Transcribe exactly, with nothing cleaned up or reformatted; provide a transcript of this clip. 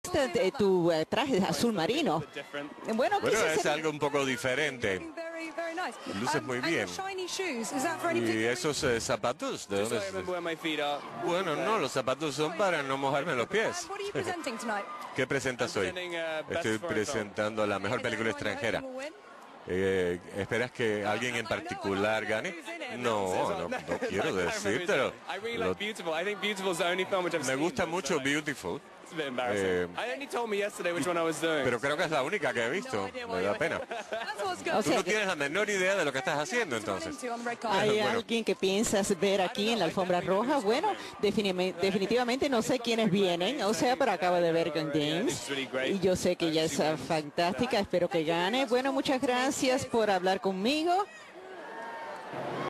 gusta eh, tu eh, traje azul marino. Bueno, Bueno, quise es ser- algo un poco diferente. Luces muy bien. ¿Y esos eh, zapatos? ¿De dónde? Bueno, no, los zapatos son para no mojarme los pies. ¿Qué presentas hoy? Estoy presentando la mejor película extranjera. Eh, ¿Esperas que alguien en particular gane? No, no, no quiero decírtelo. Lo- me gusta mucho Beautiful. Eh, pero creo que es la única que he visto. Me da pena. O Tú no sea, que tienes la menor idea de lo que estás haciendo, entonces. hay Bueno. alguien que piensas ver aquí en la alfombra roja. Bueno, defini- definitivamente no sé quiénes vienen. O sea, pero acabo de ver Gun Games. Y yo sé que ella es ah, fantástica. Espero que gane. Bueno, muchas gracias por hablar conmigo.